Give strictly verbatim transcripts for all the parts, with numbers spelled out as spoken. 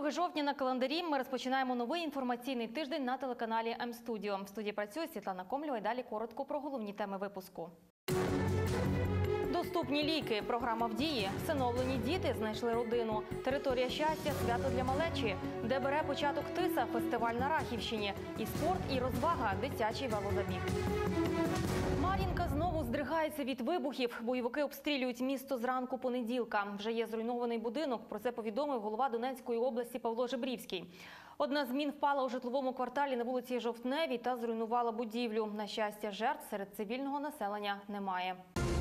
друге жовтня на календарі. Ми розпочинаємо новий інформаційний тиждень на телеканалі М-Студіо. В студії працює Світлана Комлєва і далі коротко про головні теми випуску. Доступні ліки. Програма в дії. Всиновлені діти знайшли родину. Територія щастя. Свято для малечі. Де бере початок Тиса. Фестиваль на Рахівщині. І спорт, і розвага. Дитячий велозабіг. Мар'їнка знову здригається від вибухів. Бойовики обстрілюють місто зранку понеділка. Вже є зруйнований будинок. Про це повідомив голова Донецької області Павло Жебрівський. Одна з мін впала у житловому кварталі на вулиці Жовтневій та зруйнувала будівлю. На щастя, жертв серед цивільного населення немає.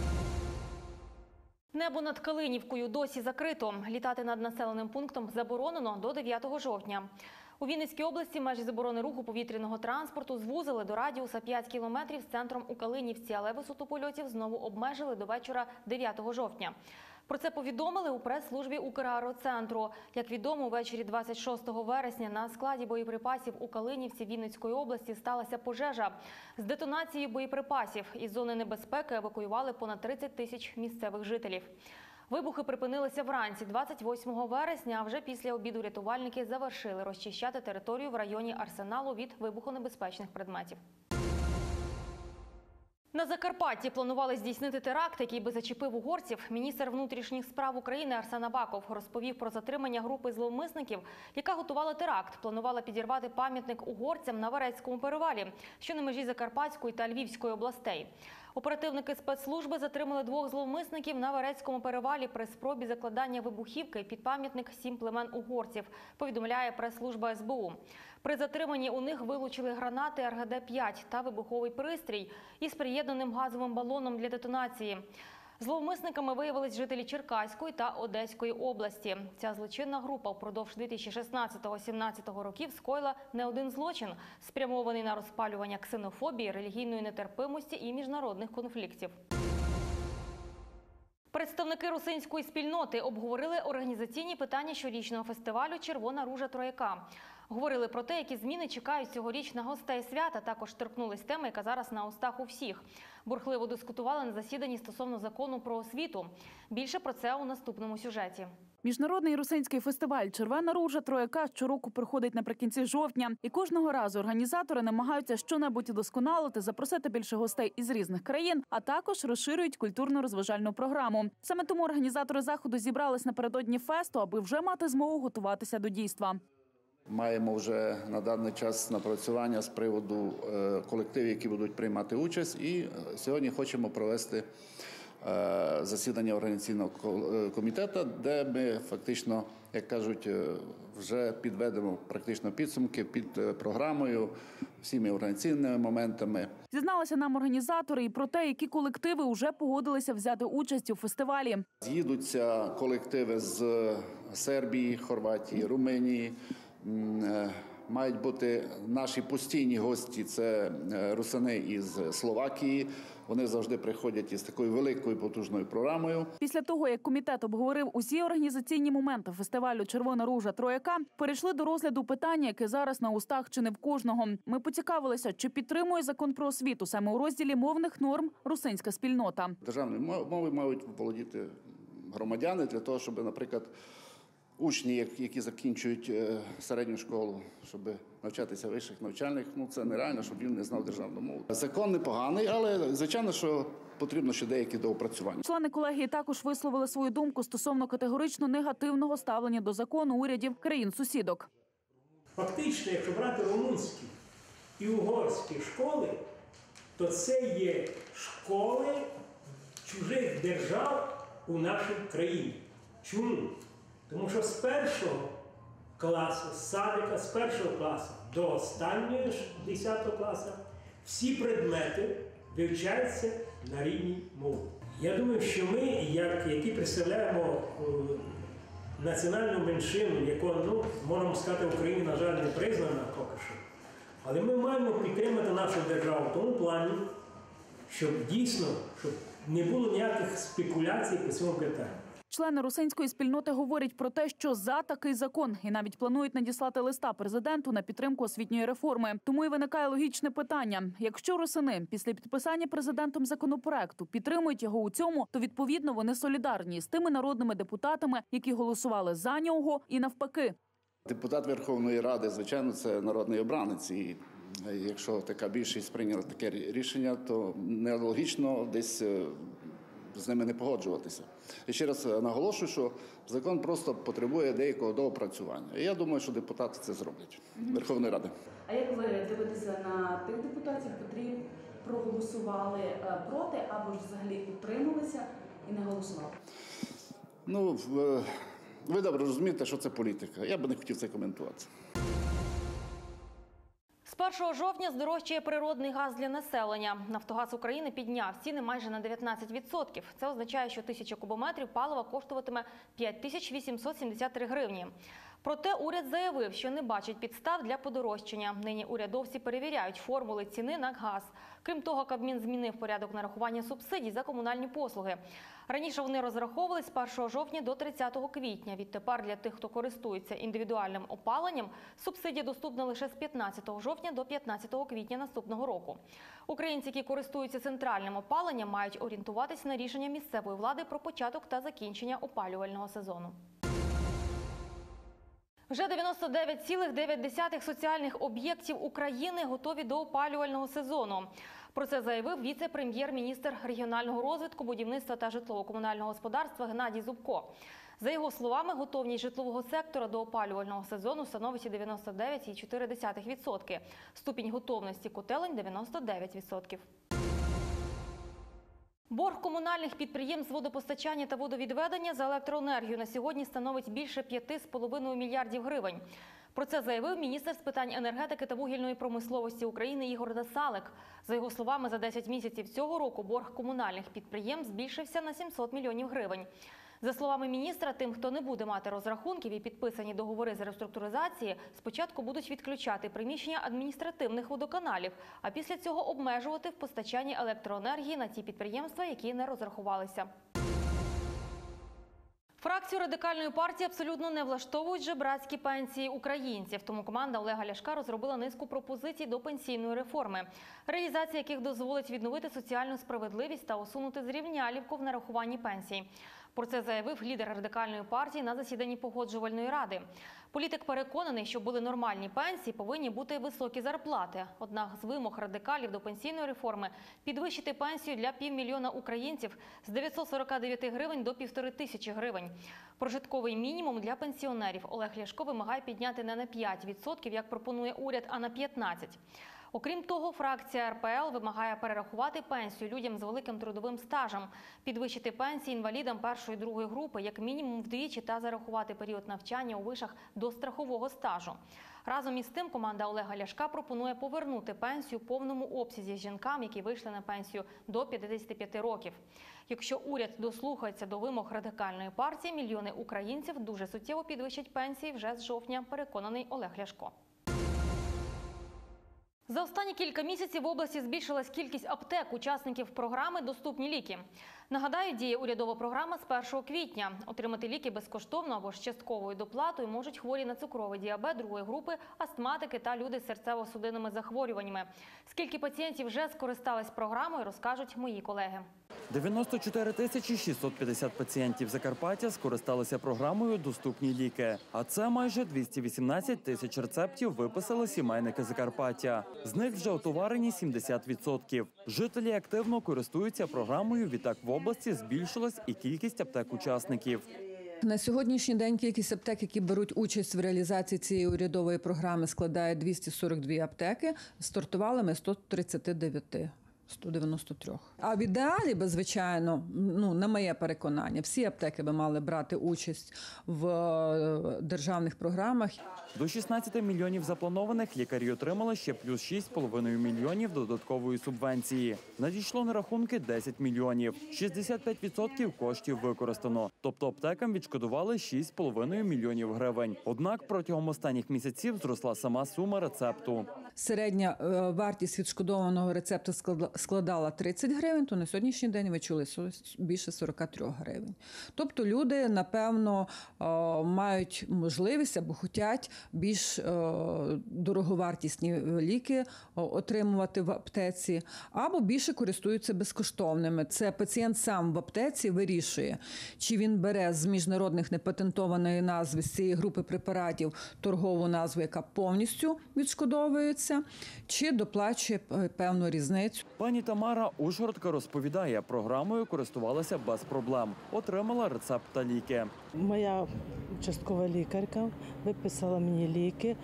Небо над Калинівкою досі закрито. Літати над населеним пунктом заборонено до дев'ятого жовтня. У Вінницькій області межі заборони руху повітряного транспорту звузили до радіуса п'ять кілометрів з центром у Калинівці, але висоту польотів знову обмежили до вечора дев'ятого жовтня. Про це повідомили у прес-службі Украероцентру. Як відомо, увечері двадцять шостого вересня на складі боєприпасів у Калинівці Вінницької області сталася пожежа. З детонацією боєприпасів із зони небезпеки евакуювали понад тридцять тисяч місцевих жителів. Вибухи припинилися вранці двадцять восьмого вересня, а вже після обіду рятувальники завершили розчищати територію в районі Арсеналу від вибухонебезпечних предметів. На Закарпатті планували здійснити теракт, який би зачепив угорців. Міністр внутрішніх справ України Арсен Аваков розповів про затримання групи зловмисників, яка готувала теракт. Планувала підірвати пам'ятник угорцям на Варецькому перевалі, що на межі Закарпатської та Львівської областей. Оперативники спецслужби затримали двох зловмисників на Варецькому перевалі при спробі закладання вибухівки під пам'ятник «Сім племен угорців», повідомляє прес-служба ес бе у. При затриманні у них вилучили гранати ер ге де п'ять та вибуховий пристрій із приєднаним газовим балоном для детонації. Зловмисниками виявились жителі Черкаської та Одеської області. Ця злочинна група впродовж дві тисячі шістнадцятого - дві тисячі сімнадцятого років скоїла не один злочин, спрямований на розпалювання ксенофобії, релігійної нетерпимості і міжнародних конфліктів. Представники русинської спільноти обговорили організаційні питання щорічного фестивалю «Червона ружа Трояка». Говорили про те, які зміни чекають цьогоріч на гостей свята, також торкнулись теми, яка зараз на устах у всіх. Бурхливо дискутували на засіданні стосовно закону про освіту. Більше про це у наступному сюжеті. Міжнародний русинський фестиваль «Червона ружа Трояка» щороку проходить наприкінці жовтня. І кожного разу організатори намагаються щонебудь удосконалити, запросити більше гостей із різних країн, а також розширюють культурно-розважальну програму. Саме тому організатори заходу зібрались напередодні фесту, аби вже мати змогу готуватися до дійства. Маємо вже на даний час напрацювання з приводу колективів, які будуть приймати участь. І сьогодні хочемо провести засідання організаційного комітету, де ми фактично, як кажуть, вже підведемо практично підсумки під програмою, всіми організаційними моментами. Зізналися нам організатори і про те, які колективи вже погодилися взяти участь у фестивалі. З'їдуться колективи з Сербії, Хорватії, Румунії. Мають бути наші постійні гості – це русини із Словакії. Вони завжди приходять із такою великою потужною програмою. Після того, як комітет обговорив усі організаційні моменти фестивалю «Червона ружа Трояка», перейшли до розгляду питання, яке зараз на устах чи не в кожного. Ми поцікавилися, чи підтримує закон про освіту саме у розділі мовних норм русинська спільнота. Державною мовою мають володіти громадяни для того, щоб, наприклад, учні, які закінчують середню школу, щоб навчатися в вищих навчальних, ну це нереально, щоб він не знав державну мову. Закон непоганий, але звичайно, що потрібно ще деякі доопрацювання. Члени колегії також висловили свою думку стосовно категорично негативного ставлення до закону урядів країн-сусідок. Фактично, якщо брати румунські і угорські школи, то це є школи чужих держав у нашій країні. Чому? Тому що з першого класу, з садика, з першого класу до останнього десятого класу всі предмети вивчаються на рідній мові. Я думаю, що ми, як, які представляємо національну меншину, яку, ну, можемо сказати, в Україні, на жаль, не признана поки що, але ми маємо підтримати нашу державу в тому плані, щоб дійсно, щоб не було ніяких спекуляцій по цьому питанню. Члени русинської спільноти говорять про те, що за такий закон і навіть планують надіслати листа президенту на підтримку освітньої реформи. Тому і виникає логічне питання. Якщо русини після підписання президентом законопроекту підтримують його у цьому, то відповідно вони солідарні з тими народними депутатами, які голосували за нього, і навпаки. Депутат Верховної Ради, звичайно, це народний обранець. І якщо така більшість прийняла таке рішення, то нелогічно десь з ними не погоджуватися. І ще раз наголошую, що закон просто потребує деякого доопрацювання. І я думаю, що депутати це зроблять. Верховної Ради. А як ви дивитеся на тих депутатів, які проголосували проти або ж взагалі утрималися і не голосували? Ну, ви добре розумієте, що це політика. Я би не хотів це коментувати. З першого жовтня здорожчає природний газ для населення. «Нафтогаз України» підняв ціни майже на дев'ятнадцять відсотків. Це означає, що тисяча кубометрів палива коштуватиме п'ять тисяч вісімсот сімдесят три гривні. Проте уряд заявив, що не бачить підстав для подорожчання. Нині урядовці перевіряють формули ціни на газ. Крім того, Кабмін змінив порядок нарахування субсидій за комунальні послуги. Раніше вони розраховувались з першого жовтня до тридцятого квітня. Відтепер для тих, хто користується індивідуальним опаленням, субсидія доступна лише з п'ятнадцятого жовтня до п'ятнадцятого квітня наступного року. Українці, які користуються центральним опаленням, мають орієнтуватись на рішення місцевої влади про початок та закінчення опалювального сезону. Вже дев'яносто дев'ять цілих дев'ять десятих соціальних об'єктів України готові до опалювального сезону. Про це заявив віце-прем'єр-міністр регіонального розвитку, будівництва та житлово-комунального господарства Геннадій Зубко. За його словами, готовність житлового сектора до опалювального сезону становить дев'яносто дев'ять цілих чотири десятих відсотка. Ступінь готовності котелень – дев'яносто дев'ять відсотків. Борг комунальних підприємств водопостачання та водовідведення за електроенергію на сьогодні становить більше п'яти з половиною мільярдів гривень. Про це заявив міністр з питань енергетики та вугільної промисловості України Ігор Насалик. За його словами, за десять місяців цього року борг комунальних підприємств збільшився на сімсот мільйонів гривень. За словами міністра, тим, хто не буде мати розрахунків і підписані договори з реструктуризації, спочатку будуть відключати приміщення адміністративних водоканалів, а після цього обмежувати в постачанні електроенергії на ті підприємства, які не розрахувалися. Фракцію Радикальної партії абсолютно не влаштовують жебрацькі пенсії українців. Тому команда Олега Ляшка розробила низку пропозицій до пенсійної реформи, реалізація яких дозволить відновити соціальну справедливість та усунути зрівнялівку в нарахуванні пенсій. Про це заявив лідер Радикальної партії на засіданні Погоджувальної ради. Політик переконаний, що були нормальні пенсії, повинні бути високі зарплати. Однак з вимог радикалів до пенсійної реформи – підвищити пенсію для півмільйона українців з дев'ятсот сорока дев'яти гривень до півтори тисячі гривень. Прожитковий мінімум для пенсіонерів Олег Ляшко вимагає підняти не на п'ять відсотків, як пропонує уряд, а на п'ятнадцять відсотків. Окрім того, фракція ар пе ел вимагає перерахувати пенсію людям з великим трудовим стажем, підвищити пенсії інвалідам першої і другої групи як мінімум вдвічі та зарахувати період навчання у вишах до страхового стажу. Разом із тим, команда Олега Ляшка пропонує повернути пенсію в повному обсязі жінкам, які вийшли на пенсію до п'ятдесяти п'яти років. Якщо уряд дослухається до вимог Радикальної партії, мільйони українців дуже суттєво підвищать пенсії вже з жовтня, переконаний Олег Ляшко. За останні кілька місяців в області збільшилась кількість аптек учасників програми «Доступні ліки». Нагадаю, діє урядова програма з першого квітня. Отримати ліки безкоштовно або з частковою доплатою можуть хворі на цукровий діабет другої групи, астматики та люди з серцево-судинними захворюваннями. Скільки пацієнтів вже скористались програмою, розкажуть мої колеги. дев'яносто чотири тисячі шістсот п'ятдесят пацієнтів Закарпаття скористалися програмою «Доступні ліки». А це майже двісті вісімнадцять тисяч рецептів виписали сімейники Закарпаття. З них вже отоварені сімдесят відсотків. Жителі активно користуються програмою, відтак в області збільшилась і кількість аптек-учасників. На сьогоднішній день кількість аптек, які беруть участь в реалізації цієї урядової програми, складає двісті сорок дві аптеки. Стартували ми сто тридцять дев'ять. сто дев'яносто три. А в ідеалі, би, звичайно, ну, на моє переконання, всі аптеки би мали брати участь в державних програмах. До шістнадцяти мільйонів запланованих лікарі отримали ще плюс шість з половиною мільйонів додаткової субвенції. Надійшло на рахунки десять мільйонів. шістдесят п'ять відсотків коштів використано. Тобто аптекам відшкодували шість з половиною мільйонів гривень. Однак протягом останніх місяців зросла сама сума рецепту. Середня вартість відшкодованого рецепту складала тридцять гривень, то на сьогоднішній день ви чули більше сорок три гривень. Тобто люди, напевно, мають можливість або хочуть більш дороговартісні ліки отримувати в аптеці, або більше користуються безкоштовними. Це пацієнт сам в аптеці вирішує, чи він бере з міжнародних непатентованої назви, з цієї групи препаратів, торгову назву, яка повністю відшкодовується, чи доплачує певну різницю. Пані Тамара, ужгородка, розповідає, програмою користувалася без проблем. Отримала рецепт та ліки. Моя участкова лікарка виписала мені ліки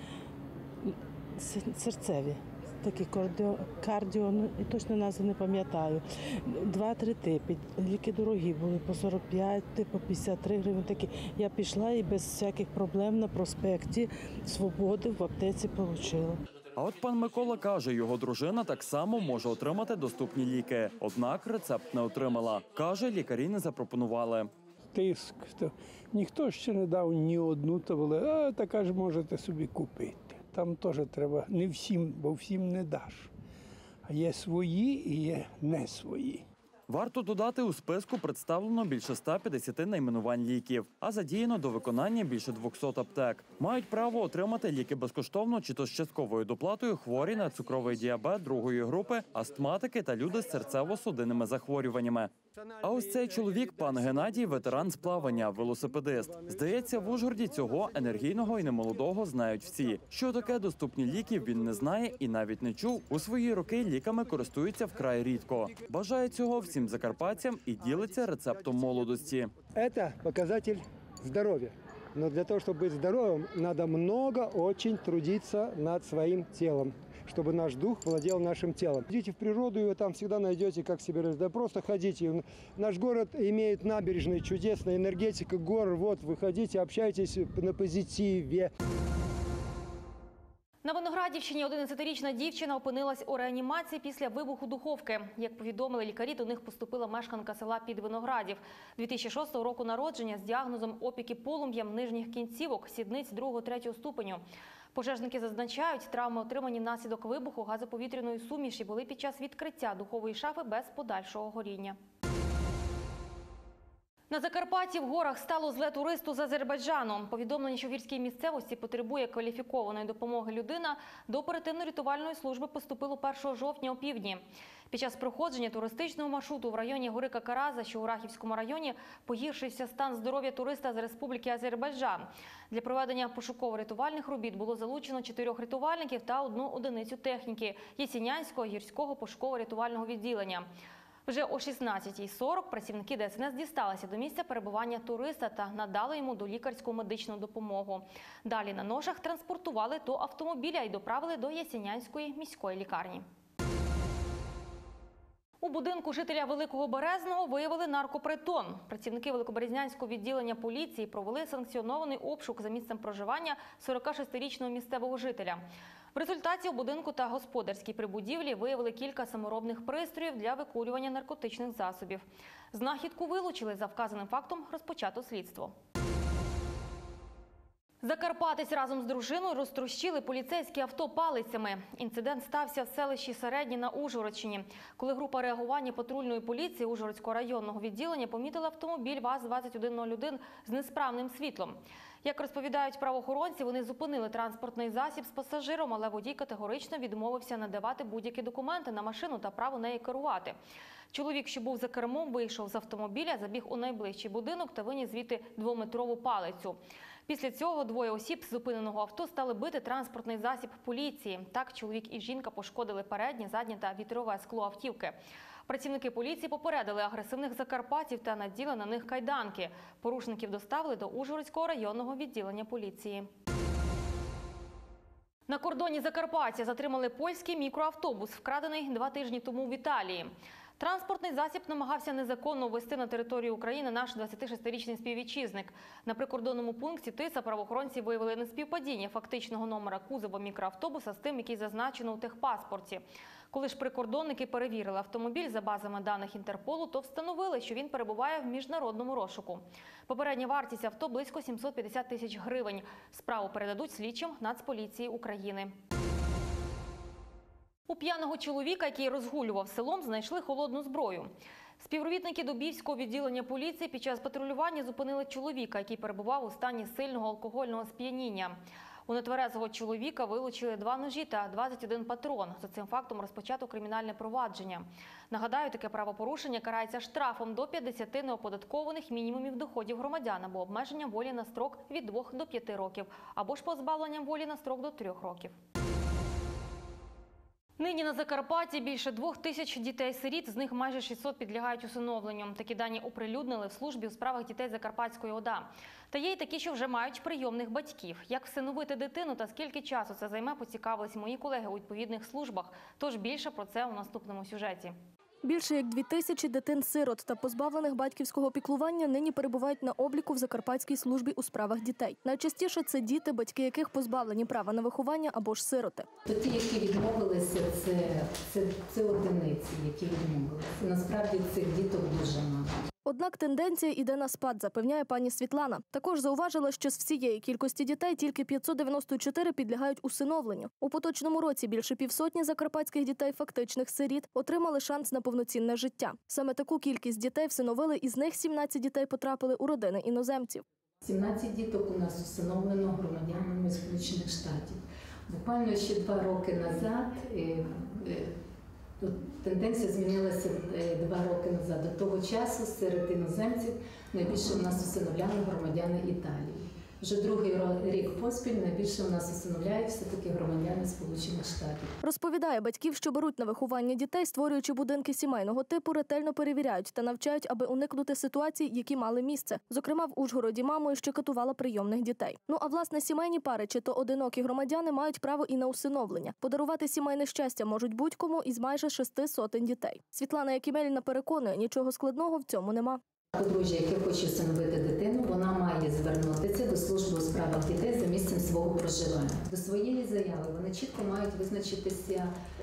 серцеві. Такі кардіо, кардіо, і точно назви не пам'ятаю. Два-три типи. Ліки дорогі були по сорок п'ять, по п'ятдесят три гривні. Такі. Я пішла і без всяких проблем на проспекті Свободи в аптеці отримала. А от пан Микола каже, його дружина так само може отримати доступні ліки. Однак рецепт не отримала. Каже, лікарі не запропонували. Тиск. То ніхто ще не дав ні одну таблетку, а така ж можете собі купити. Там теж треба не всім, бо всім не даш. А є свої і є не свої. Варто додати, у списку представлено більше ста п'ятдесят найменувань ліків, а задіяно до виконання більше двохсот аптек. Мають право отримати ліки безкоштовно чи то з частковою доплатою хворі на цукровий діабет другої групи, астматики та люди з серцево-судинними захворюваннями. А ось цей чоловік, пан Геннадій, ветеран з плавання, велосипедист. Здається, в Ужгороді цього енергійного і немолодого знають всі. Що таке доступні ліки, він не знає і навіть не чув. У свої роки ліками користуються вкрай рідко. Бажає цього всім закарпатцям і ділиться рецептом молодості. Це показатель здоров'я. Но для того, чтобы быть здоровым, надо много очень трудиться над своим телом, чтобы наш дух владел нашим телом. Идите в природу, и вы там всегда найдете, как себя развить. Да просто ходите. Наш город имеет набережные, чудесная энергетика гор. Вот, выходите, общайтесь на позитиве. На Виноградівщині одинадцятирічна дівчина опинилась у реанімації після вибуху духовки. Як повідомили лікарі, до них поступила мешканка села Підвиноградів. дві тисячі шостого року народження з діагнозом опіки полум'ям нижніх кінцівок, сідниць другого-третього ступеню. Пожежники зазначають, травми, отримані внаслідок вибуху газоповітряної суміші, були під час відкриття духової шафи без подальшого горіння. На Закарпатті в горах стало зле туристу з Азербайджану. Повідомлення, що в гірській місцевості потребує кваліфікованої допомоги людина, до оперативно-рятувальної служби поступило першого жовтня опівдні. Під час проходження туристичного маршруту в районі гори Какараза, що у Рахівському районі, погіршився стан здоров'я туриста з Республіки Азербайджан. Для проведення пошуково-рятувальних робіт було залучено чотирьох рятувальників та одну одиницю техніки Єсінянського гірського пошуково-рятувального відділення. Вже о шістнадцятій сорок працівники ДСНС дісталися до місця перебування туриста та надали йому долікарську медичну допомогу. Далі на ношах транспортували до автомобіля і доправили до Єсінянської міської лікарні. У будинку жителя Великого Березного виявили наркопритон. Працівники Великоберезнянського відділення поліції провели санкціонований обшук за місцем проживання сорокашестирічного місцевого жителя. В результаті у будинку та господарській прибудівлі виявили кілька саморобних пристроїв для викурювання наркотичних засобів. Знахідку вилучили, за вказаним фактом розпочато слідство. Закарпатець разом з дружиною розтрощили поліцейське авто палицями. Інцидент стався в селищі Середнє на Ужгородщині, коли група реагування патрульної поліції Ужгородського районного відділення помітила автомобіль ВАЗ двадцять один нуль один з несправним світлом. Як розповідають правоохоронці, вони зупинили транспортний засіб з пасажиром, але водій категорично відмовився надавати будь-які документи на машину та право нею керувати. Чоловік, що був за кермом, вийшов з автомобіля, забіг у найближчий будинок та виніс звідти двометрову палицю. Після цього двоє осіб з зупиненого авто стали бити транспортний засіб поліції. Так, чоловік і жінка пошкодили переднє, заднє та вітрове скло автівки. Працівники поліції попередили агресивних закарпатців та наділи на них кайданки. Порушників доставили до Ужгородського районного відділення поліції. На кордоні Закарпаття затримали польський мікроавтобус, вкрадений два тижні тому в Італії. Транспортний засіб намагався незаконно ввести на територію України наш двадцятишестирічний співвітчизник. На прикордонному пункті Тиса правоохоронці виявили неспівпадіння фактичного номера кузова мікроавтобуса з тим, який зазначено у техпаспорті. Коли ж прикордонники перевірили автомобіль за базами даних Інтерполу, то встановили, що він перебуває в міжнародному розшуку. Попередня вартість авто – близько сімсот п'ятдесят тисяч гривень. Справу передадуть слідчим Нацполіції України. У п'яного чоловіка, який розгулював селом, знайшли холодну зброю. Співробітники Дубівського відділення поліції під час патрулювання зупинили чоловіка, який перебував у стані сильного алкогольного сп'яніння. У нетверезого чоловіка вилучили два ножі та двадцять один патрон. За цим фактом розпочато кримінальне провадження. Нагадаю, таке правопорушення карається штрафом до п'ятдесяти неоподаткованих мінімумів доходів громадян або обмеженням волі на строк від двох до п'яти років, або ж позбавленням волі на строк до трьох років. Нині на Закарпатті більше двох тисяч дітей-сиріт, з них майже шістсот підлягають усиновленню. Такі дані оприлюднили в службі у справах дітей Закарпатської ОДА. Та є й такі, що вже мають прийомних батьків. Як всиновити дитину та скільки часу це займе, поцікавились мої колеги у відповідних службах. Тож більше про це у наступному сюжеті. Більше як дві тисячі дитин-сирот та позбавлених батьківського піклування нині перебувають на обліку в Закарпатській службі у справах дітей. Найчастіше це діти, батьки яких позбавлені права на виховання або ж сироти. Ті, які відмовилися, це, це, це одиниці, які відмовилися. Насправді цих діток дуже мало. Однак тенденція йде на спад, запевняє пані Світлана. Також зауважила, що з всієї кількості дітей тільки п'ятсот дев'яносто чотири підлягають усиновленню. У поточному році більше півсотні закарпатських дітей, фактичних сиріт, отримали шанс на повноцінне життя. Саме таку кількість дітей всиновили, із них сімнадцять дітей потрапили у родини іноземців. сімнадцять діток у нас усиновлено громадянами Сполучених Штатів. Буквально ще два роки назад тенденція змінилася два роки назад. До того часу серед іноземців найбільше в нас усиновляли громадяни Італії. Вже другий рік поспіль найбільше в нас усиновляють все-таки громадяни Сполучених Штатів. Розповідає, батьків, що беруть на виховання дітей, створюючи будинки сімейного типу, ретельно перевіряють та навчають, аби уникнути ситуацій, які мали місце. Зокрема, в Ужгороді мамою, що катувала прийомних дітей. Ну а власне сімейні пари чи то одинокі громадяни мають право і на усиновлення. Подарувати сімейне щастя можуть будь-кому із майже шести сотень дітей. Світлана Якімеліна переконує, нічого складного в цьому нема. Подружжя, яке хоче усиновити дитину, вона має звернутися до служби у справах дітей за місцем свого проживання. До своєї заяви вони чітко мають визначитися,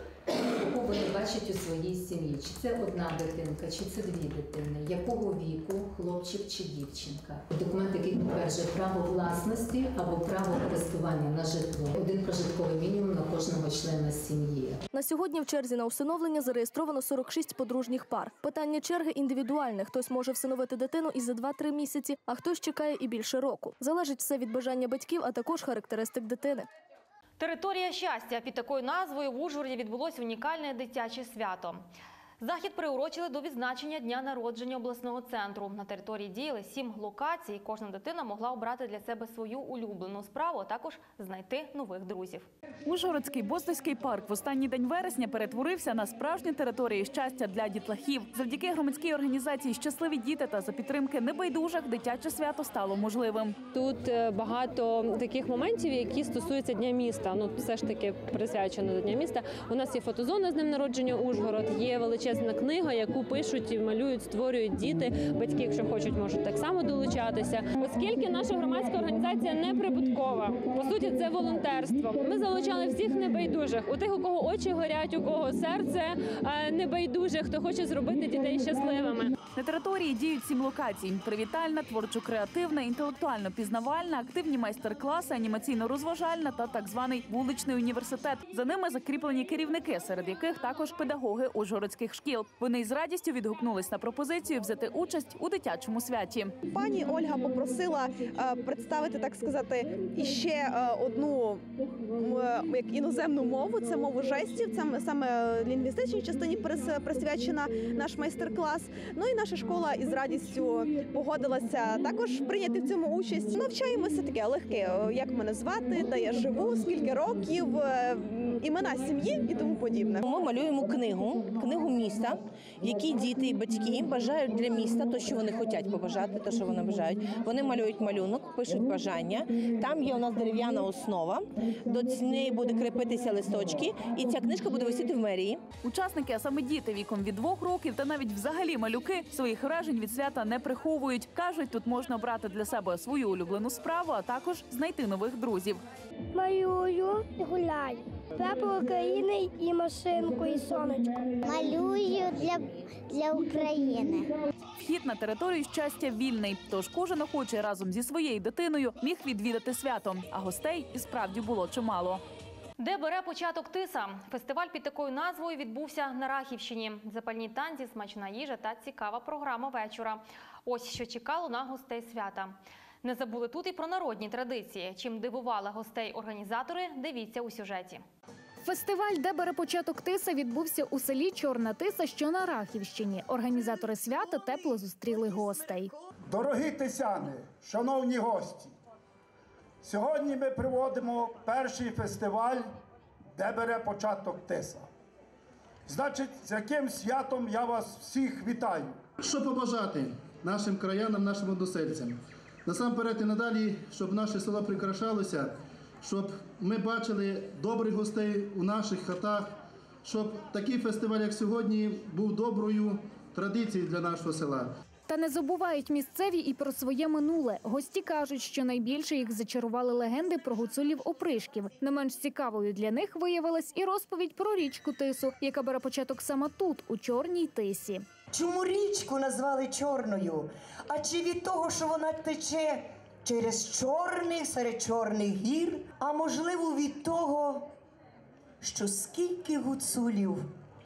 кого вони бачать у своїй сім'ї. Чи це одна дитинка, чи це дві дитини, якого віку, хлопчик чи дівчинка. Документ, який підтверджує право власності або право користування на житло. Один прожитковий мінімум на кожного члена сім'ї. На сьогодні в черзі на усиновлення зареєстровано сорок шість подружніх пар. Питання черги індивідуальне. Хтось може всиновити дитину і за два-три місяці, а хтось чекає і більше року. Залежить все від бажання батьків, а також характеристик дитини. Територія щастя. Під такою назвою в Ужгороді відбулось унікальне дитяче свято. Захід приурочили до відзначення дня народження обласного центру. На території діяли сім локацій. Кожна дитина могла обрати для себе свою улюблену справу, а також знайти нових друзів. Ужгородський Боздоський парк в останній день вересня перетворився на справжню територію щастя для дітлахів. Завдяки громадській організації «Щасливі діти» та за підтримки небайдужих дитяче свято стало можливим. Тут багато таких моментів, які стосуються Дня міста. Ну, все ж таки присвячено до Дня міста. У нас є фотозона з днем народження Ужгород, є величезна книга, яку пишуть, малюють, створюють діти. Батьки, якщо хочуть, можуть так само долучатися. Оскільки наша громадська організація не прибуткова, по суті, це волонтерство. Ми залучали всіх небайдужих. У тих, у кого очі горять, у кого серце небайдуже, хто хоче зробити дітей щасливими. На території діють сім локацій. Привітальна, творчо-креативна, інтелектуально-пізнавальна, активні майстер-класи, анімаційно-розважальна та так званий вуличний університет. За ними закріплені керівники, серед яких також педагоги ужгородських шкіл. Вони із радістю відгукнулись на пропозицію взяти участь у дитячому святі. Пані Ольга попросила представити, так сказати, іще одну як іноземну мову, це мову жестів, це саме лінгвістичній частині присвячена наш майстер-клас. Ну і наша школа із радістю погодилася також прийняти в цьому участь. Навчаємося таке легке, як мене звати, де я живу, скільки років, імена сім'ї і тому подібне. Ми малюємо книгу, книгу міста, які діти і батьки бажають для міста, то, що вони хочуть побажати, то, що вони бажають. Вони малюють малюнок, пишуть бажання. Там є у нас дерев'яна основа, до неї буде кріпитися листочки, і ця книжка буде висіти в мерії. Учасники, а саме діти віком від двох років та навіть взагалі малюки, своїх вражень від свята не приховують. Кажуть, тут можна обрати для себе свою улюблену справу, а також знайти нових друзів. Малюю, гуляю. Прапор України і машинку, і сонечко. Малюю для, для України. Вхід на територію щастя вільний, тож кожен охочий разом зі своєю дитиною міг відвідати свято, а гостей і справді було чимало. Де бере початок Тиса? Фестиваль під такою назвою відбувся на Рахівщині. Запальні танці, смачна їжа та цікава програма вечора. Ось що чекало на гостей свята. Не забули тут і про народні традиції. Чим дивували гостей організатори, дивіться у сюжеті. Фестиваль «Де бере початок Тиса» відбувся у селі Чорна Тиса, що на Рахівщині. Організатори свята тепло зустріли гостей. Дорогі тисяни, шановні гості, сьогодні ми проводимо перший фестиваль «Де бере початок Тиса». Значить, з яким святом я вас всіх вітаю. Що побажати нашим краянам, нашим односельцям? Насамперед і надалі, щоб наше село прикрашалося, щоб ми бачили добрих гостей у наших хатах, щоб такий фестиваль, як сьогодні, був доброю традицією для нашого села. Та не забувають місцеві і про своє минуле. Гості кажуть, що найбільше їх зачарували легенди про гуцулів-опришків. Не менш цікавою для них виявилась і розповідь про річку Тису, яка бере початок саме тут, у Чорній Тисі. Чому річку назвали Чорною? А чи від того, що вона тече через чорних, серед чорних гір? А можливо від того, що скільки гуцулів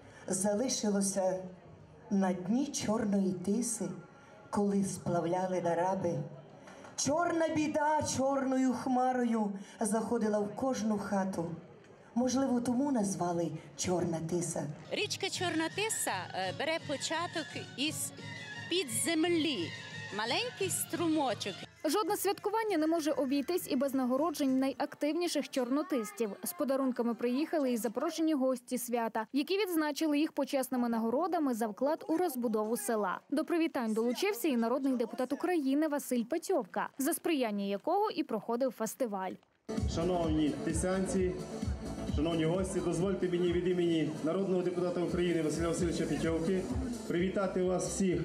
залишилося на дні Чорної Тиси, коли сплавляли нараби. Чорна біда чорною хмарою заходила в кожну хату. Можливо, тому назвали Чорна Тиса. Річка Чорна Тиса бере початок із під землі. Маленький струмочок. Жодне святкування не може обійтись і без нагороджень найактивніших чорнотистів. З подарунками приїхали і запрошені гості свята, які відзначили їх почесними нагородами за вклад у розбудову села. До привітань долучився і народний депутат України Василь Петьовка, за сприяння якого і проходив фестиваль. Шановні тисянці, шановні гості, дозвольте мені від імені народного депутата України Василя Васильовича Петьовки привітати вас всіх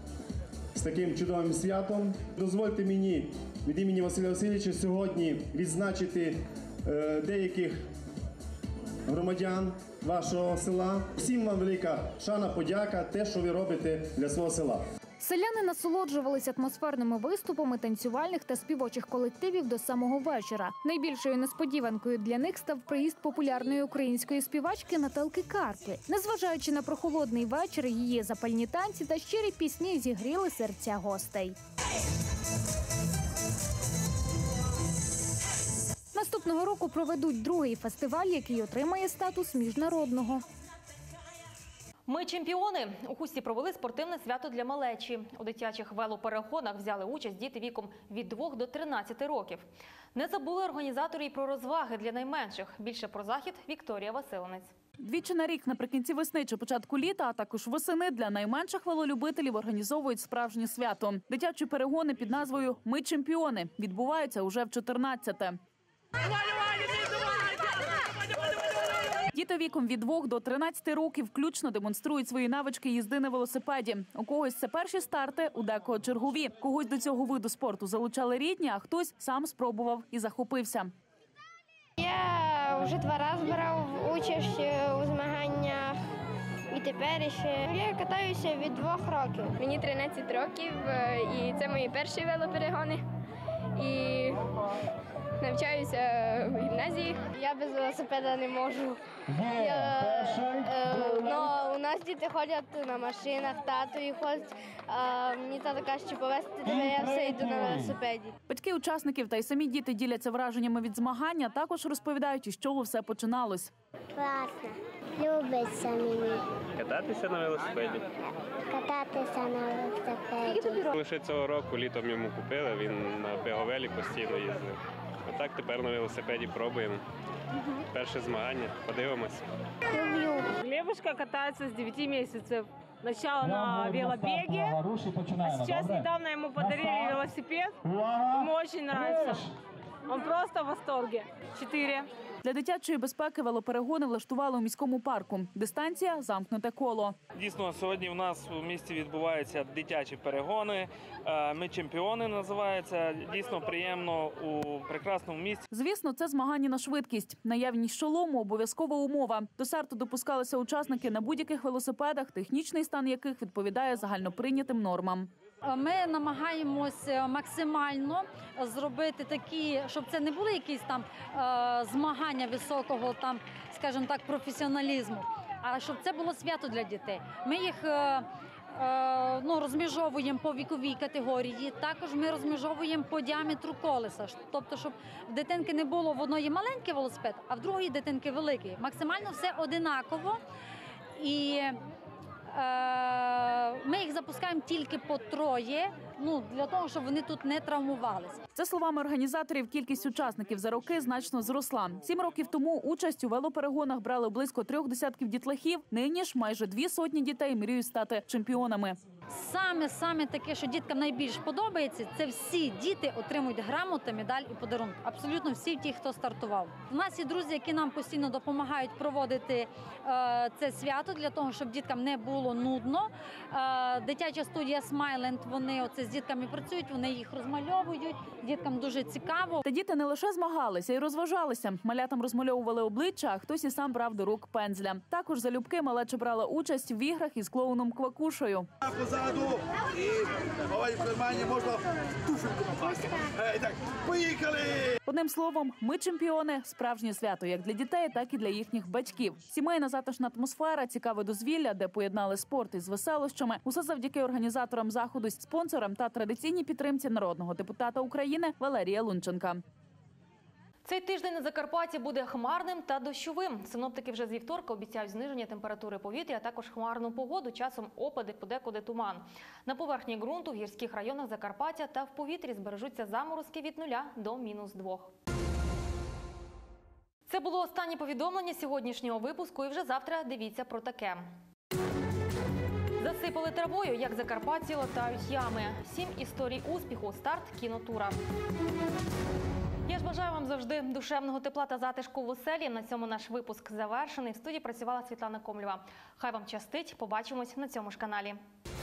з таким чудовим святом. Дозвольте мені від імені Василя Васильовича сьогодні відзначити е, деяких громадян вашого села. Всім вам велика шана, подяка, те, що ви робите для свого села. Селяни насолоджувалися атмосферними виступами танцювальних та співочих колективів до самого вечора. Найбільшою несподіванкою для них став приїзд популярної української співачки Наталки Карпи. Незважаючи на прохолодний вечір, її запальні танці та щирі пісні зігріли серця гостей. Наступного року проведуть другий фестиваль, який отримає статус міжнародного. Ми чемпіони. У Хусті провели спортивне свято для малечі. У дитячих велоперегонах взяли участь діти віком від двох до тринадцяти років. Не забули організатори і про розваги для найменших. Більше про захід Вікторія Василинець. Двічі на рік наприкінці весни чи початку літа, а також восени для найменших велолюбителів організовують справжнє свято. Дитячі перегони під назвою «Ми чемпіони» відбуваються уже в чотирнадцяте. Діти віком від двох до тринадцяти років включно демонструють свої навички їзди на велосипеді. У когось це перші старти, у декого чергові. Когось до цього виду спорту залучали рідні, а хтось сам спробував і захопився. Я вже два рази брав участь у змаганнях і тепер ще. Я катаюся від двох років. Мені тринадцять років і це мої перші велоперегони. І навчаюся в гімназії. Я без велосипеда не можу. Я, е, ну, у нас діти ходять на машинах, тато і ходить. А мені тато каже, що повезти тебе, я все йду на велосипеді. Батьки учасників та й самі діти діляться враженнями від змагання, також розповідають, із чого все починалось. Класно. Любиться мені. Кататися на велосипеді? Кататися на велосипеді. Лише цього року літом йому купили, він на беговелі постійно їздив. А так тепер на велосипеді пробуємо. Перше змагання, подивимось. Люблю. Глебушка катается с девяти месяцев. Сначала на велобеге, а сейчас недавно ему подарили велосипед. Ему очень нравится. Он просто в восторге. Четыре. Для дитячої безпеки велоперегони влаштували у міському парку. Дистанція – замкнуте коло. Дійсно, сьогодні у нас у місті відбуваються дитячі перегони. Ми чемпіони називаються. Дійсно приємно у прекрасному місті. Звісно, це змагання на швидкість. Наявність шолому – обов'язкова умова. До старту допускалися учасники на будь-яких велосипедах, технічний стан яких відповідає загальноприйнятим нормам. Ми намагаємось максимально зробити такі, щоб це не були якісь там е, змагання високого, там, скажімо так, професіоналізму, а щоб це було свято для дітей. Ми їх е, е, ну, розміжовуємо по віковій категорії, також ми розміжовуємо по діаметру колеса, тобто, щоб в дитинки не було в одної маленький велосипед, а в другої дитинки великий. Максимально все одинаково. І ми їх запускаємо тільки по троє, ну, для того, щоб вони тут не травмувалися. За словами організаторів, кількість учасників за роки значно зросла. Сім років тому участь у велоперегонах брали близько трьох десятків дітлахів. Нині ж майже дві сотні дітей мріють стати чемпіонами. Саме, саме таке, що діткам найбільш подобається, це всі діти отримують грамоти, медаль і подарунок. Абсолютно всі ті, хто стартував. У нас є друзі, які нам постійно допомагають проводити е, це свято для того, щоб діткам не було нудно. Е, дитяча студія «Смайленд», вони оце з дітками працюють, вони їх розмальовують, діткам дуже цікаво. Та діти не лише змагалися і розважалися. Малятам розмальовували обличчя, а хтось і сам брав до рук пензля. Також залюбки малеча брала участь в іграх із клоуном Квакушею. Позаду і ховай в кармані, можна туфельку попасти. Ей, так, поїхали! Одним словом, ми чемпіони – справжнє свято як для дітей, так і для їхніх батьків. Сімейна затишна атмосфера, цікаве дозвілля, де поєднали спорт із веселощами. Усе завдяки організаторам заходу, спонсорам та традиційній підтримці народного депутата України Валерія Лунченка. Цей тиждень на Закарпатті буде хмарним та дощовим. Синоптики вже з вівторка обіцяють зниження температури повітря, а також хмарну погоду, часом опади, подекуди туман. На поверхні ґрунту в гірських районах Закарпаття та в повітрі збережуться заморозки від нуля до мінус двох. Це було останнє повідомлення сьогоднішнього випуску, і вже завтра дивіться про таке. Засипали травою, як закарпатці латають ями. Сім історій успіху. Старт кінотура. Я ж бажаю вам завжди душевного тепла та затишку в оселі. На цьому наш випуск завершений. В студії працювала Світлана Комлєва. Хай вам щастить. Побачимось на цьому ж каналі.